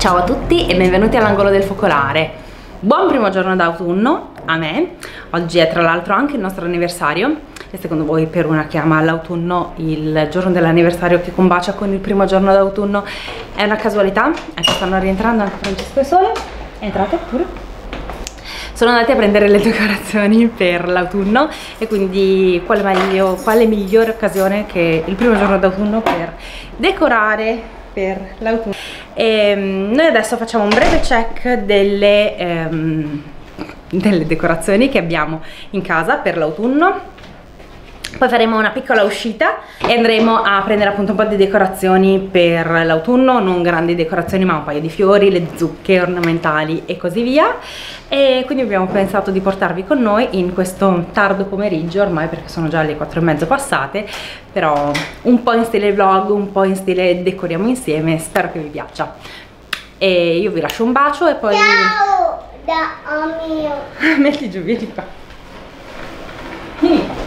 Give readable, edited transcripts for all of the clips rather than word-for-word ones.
Ciao a tutti e benvenuti all'angolo del focolare. Buon primo giorno d'autunno a me. Oggi è tra l'altro anche il nostro anniversario. E secondo voi per una che ama l'autunno il giorno dell'anniversario che combacia con il primo giorno d'autunno è una casualità? Ecco, stanno rientrando anche Francesco e Sole. Entrate pure. Sono andati a prendere le decorazioni per l'autunno e quindi quale migliore occasione che il primo giorno d'autunno per decorare per l'autunno. Noi adesso facciamo un breve check delle decorazioni che abbiamo in casa per l'autunno. Poi faremo una piccola uscita e andremo a prendere appunto un po' di decorazioni per l'autunno, non grandi decorazioni ma un paio di fiori, le zucche ornamentali e così via. E quindi abbiamo pensato di portarvi con noi in questo tardo pomeriggio ormai, perché sono già le 4:30 passate, però un po' in stile vlog, un po' in stile decoriamo insieme, spero che vi piaccia. E io vi lascio un bacio e poi... Ciao da mio. Metti giù, vieni qua. Vieni qua.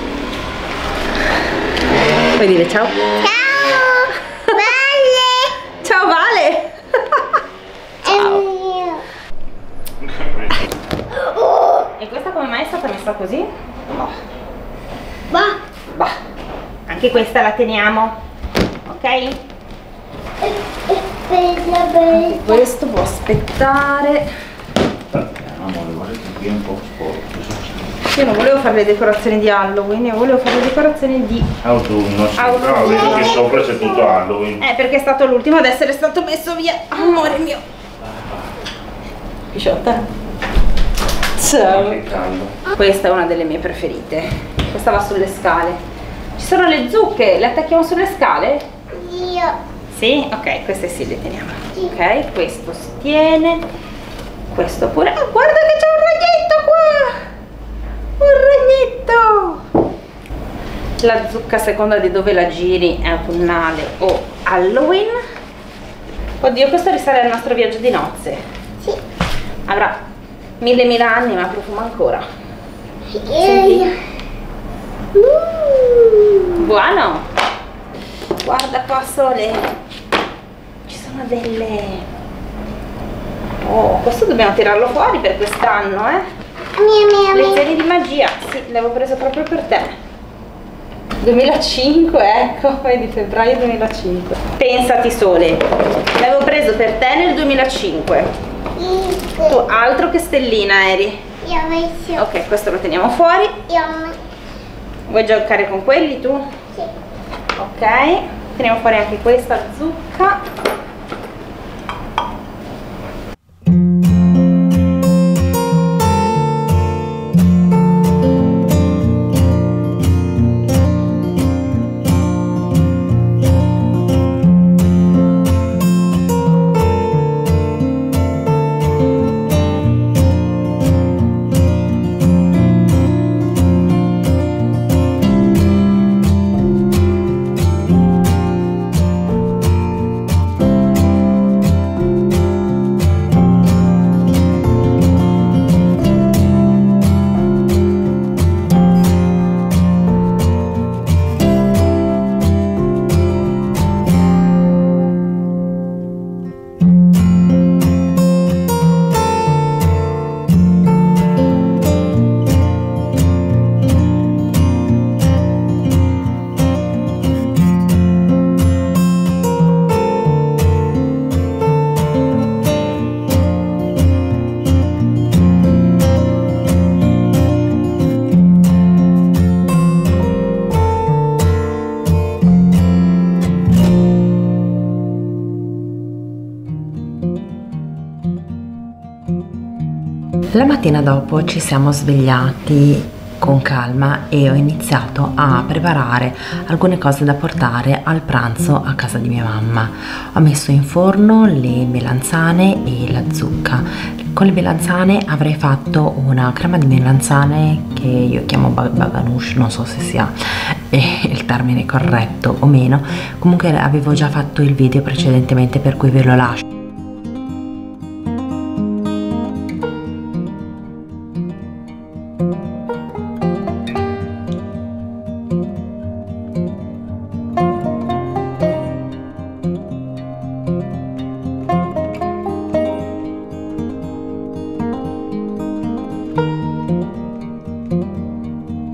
Puoi dire ciao? Ciao Vale. Ciao Vale. Ciao. E questa come mai è stata messa così? Va. Bah, anche questa la teniamo, ok? Bella. Questo può aspettare. Amore, guarda che qui è un po' sporco. Io non volevo fare le decorazioni di Halloween, io volevo fare le decorazioni di Autunno, sì. Autunno. No, vedo che sopra c'è tutto Halloween. perché è stato l'ultimo ad essere stato messo via, amore mio. Pisciotta. Ciao. Che caldo. Questa è una delle mie preferite. Questa va sulle scale. Ci sono le zucche, le attacchiamo sulle scale? Io. Sì? Ok, queste sì le teniamo. Sì. Ok, questo si tiene. Questo pure. Oh, guarda che c'è un ragnetto qua! Un ragnetto! La zucca a seconda di dove la giri è autunnale o Halloween. Oddio, questo risale al nostro viaggio di nozze. Sì. Avrà mille anni ma profuma ancora. Senti? Buono! Guarda qua Sole, ci sono delle... Oh, questo dobbiamo tirarlo fuori per quest'anno, lezioni di magia, sì, l'avevo preso proprio per te. 2005, ecco, vedi, febbraio 2005. Pensati Sole, l'avevo preso per te nel 2005. Tu altro che stellina eri. Io ho messo. Ok, questo lo teniamo fuori. Io ho messo. Vuoi giocare con quelli tu? Sì. Ok, teniamo fuori anche questa zucca. La mattina dopo ci siamo svegliati con calma e ho iniziato a preparare alcune cose da portare al pranzo a casa di mia mamma. Ho messo in forno le melanzane e la zucca. Con le melanzane avrei fatto una crema di melanzane che io chiamo baganoush, non so se sia il termine corretto o meno. Comunque avevo già fatto il video precedentemente, per cui ve lo lascio.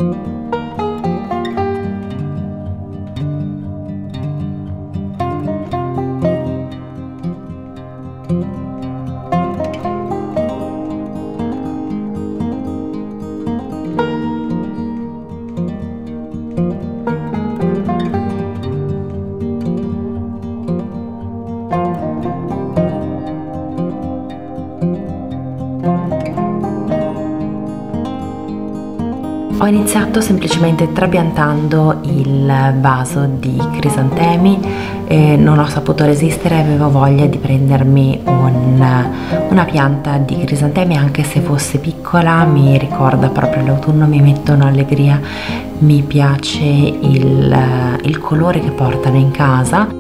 Ho iniziato semplicemente trapiantando il vaso di crisantemi, non ho saputo resistere, avevo voglia di prendermi una pianta di crisantemi, anche se fosse piccola, mi ricorda proprio l'autunno, mi mettono allegria, mi piace il colore che portano in casa.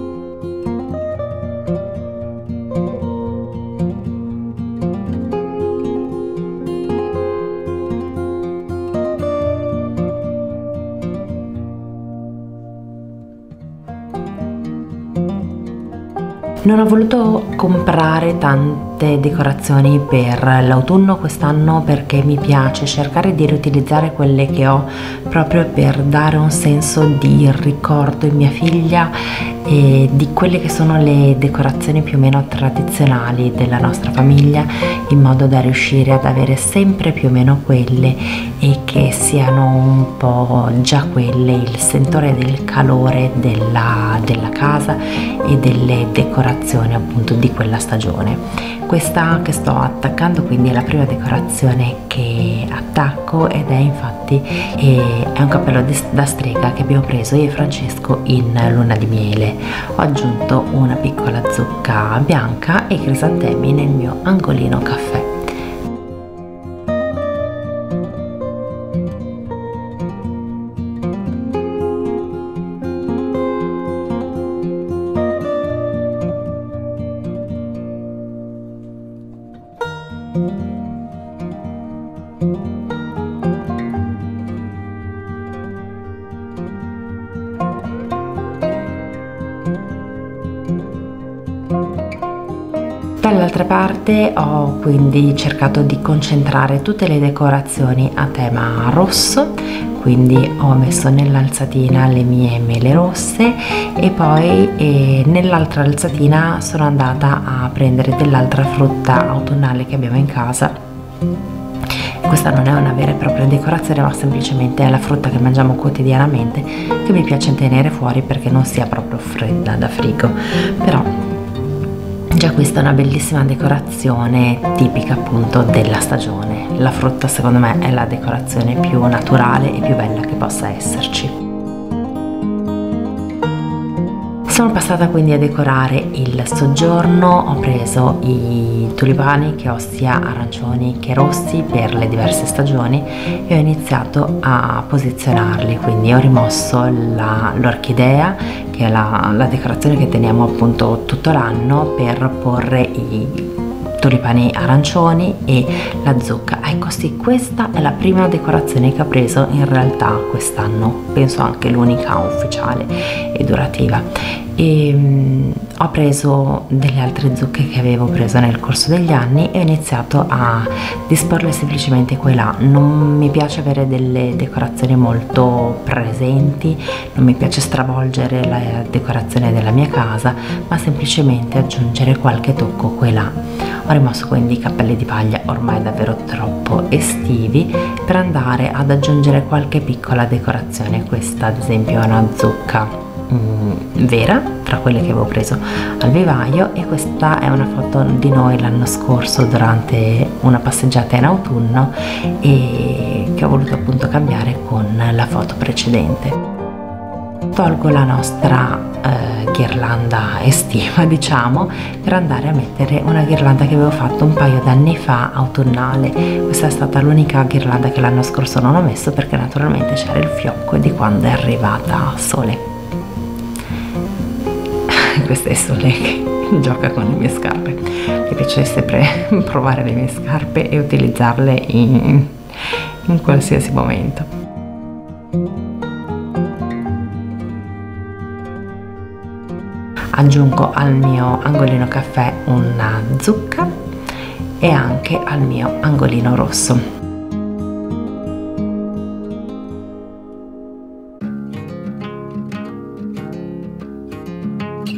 Non ho voluto comprare tante decorazioni per l'autunno quest'anno perché mi piace cercare di riutilizzare quelle che ho proprio per dare un senso di ricordo in mia figlia e di quelle che sono le decorazioni più o meno tradizionali della nostra famiglia, in modo da riuscire ad avere sempre più o meno quelle e che siano un po' già quelle il sentore del calore della casa e delle decorazioni appunto di quella stagione. Questa che sto attaccando quindi è la prima decorazione che attacco ed è infatti è un cappello da strega che abbiamo preso io e Francesco in luna di miele. Ho aggiunto una piccola zucca bianca e crisantemi nel mio angolino caffè. Dall'altra parte ho quindi cercato di concentrare tutte le decorazioni a tema rosso, quindi ho messo nell'alzatina le mie mele rosse e poi nell'altra alzatina sono andata a prendere dell'altra frutta autunnale che abbiamo in casa. Questa non è una vera e propria decorazione, ma semplicemente è la frutta che mangiamo quotidianamente, che mi piace tenere fuori perché non sia proprio fredda da frigo. Però già questa è una bellissima decorazione tipica appunto della stagione. La frutta secondo me è la decorazione più naturale e più bella che possa esserci. Sono passata quindi a decorare il soggiorno, ho preso i tulipani che ho sia arancioni che rossi per le diverse stagioni e ho iniziato a posizionarli, quindi ho rimosso l'orchidea che è la decorazione che teniamo appunto tutto l'anno, per porre i tulipani arancioni e la zucca. Ecco sì, questa è la prima decorazione che ho preso in realtà quest'anno, penso anche l'unica ufficiale e durativa. E ho preso delle altre zucche che avevo preso nel corso degli anni e ho iniziato a disporle semplicemente qua e là. Non mi piace avere delle decorazioni molto presenti, non mi piace stravolgere la decorazione della mia casa, ma semplicemente aggiungere qualche tocco qua e là. Ho rimosso quindi i cappelli di paglia ormai davvero troppo estivi per andare ad aggiungere qualche piccola decorazione. Questa ad esempio è una zucca vera tra quelle che avevo preso al vivaio, e questa è una foto di noi l'anno scorso durante una passeggiata in autunno e che ho voluto appunto cambiare con la foto precedente. Tolgo la nostra ghirlanda estiva, diciamo, per andare a mettere una ghirlanda che avevo fatto un paio d'anni fa autunnale. Questa è stata l'unica ghirlanda che l'anno scorso non ho messo perché naturalmente c'era il fiocco di quando è arrivata Sole. Questa è Sole che gioca con le mie scarpe, mi piace sempre provare le mie scarpe e utilizzarle in qualsiasi momento. Aggiungo al mio angolino caffè una zucca e anche al mio angolino rosso.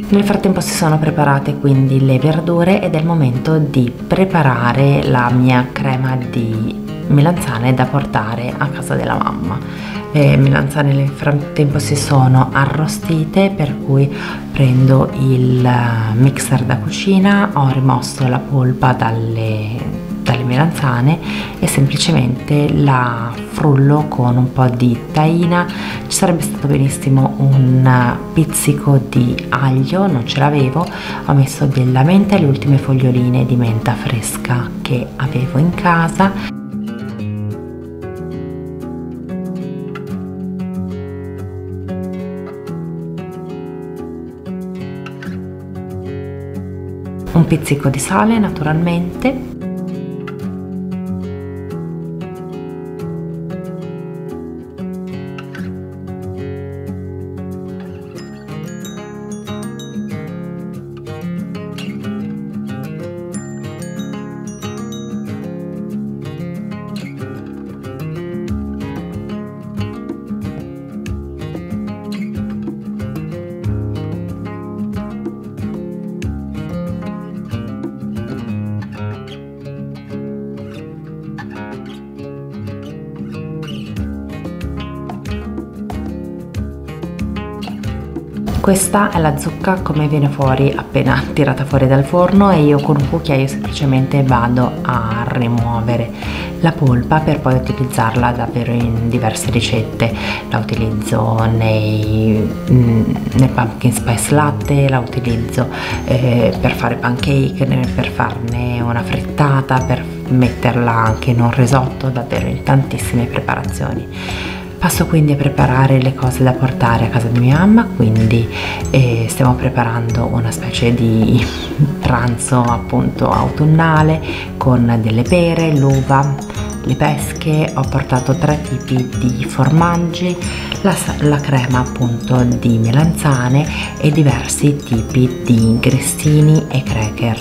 Nel frattempo si sono preparate quindi le verdure ed è il momento di preparare la mia crema di melanzane da portare a casa della mamma. Le melanzane nel frattempo si sono arrostite, per cui prendo il mixer da cucina, ho rimosso la polpa dalle melanzane e semplicemente la frullo con un po' di tahina. Ci sarebbe stato benissimo un pizzico di aglio, non ce l'avevo, ho messo della menta e le ultime foglioline di menta fresca che avevo in casa. Un pizzico di sale naturalmente. Questa è la zucca come viene fuori appena tirata fuori dal forno, e io con un cucchiaio semplicemente vado a rimuovere la polpa per poi utilizzarla davvero in diverse ricette. La utilizzo nel pumpkin spice latte, la utilizzo per fare pancake, per farne una frittata, per metterla anche in un risotto, davvero in tantissime preparazioni. Passo quindi a preparare le cose da portare a casa di mia mamma, quindi stiamo preparando una specie di pranzo appunto autunnale con delle pere, l'uva, le pesche. Ho portato 3 tipi di formaggi, la crema appunto di melanzane e diversi tipi di grissini e cracker.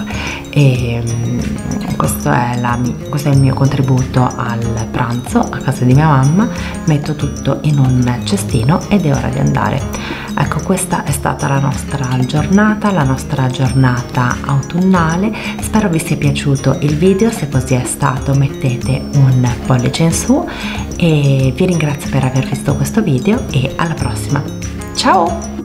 Questo è il mio contributo al pranzo a casa di mia mamma. Metto tutto in un cestino ed è ora di andare. Ecco, questa è stata la nostra giornata autunnale. Spero vi sia piaciuto il video, se così è stato mettete un pollice in su e vi ringrazio per aver visto questo video e alla prossima. Ciao!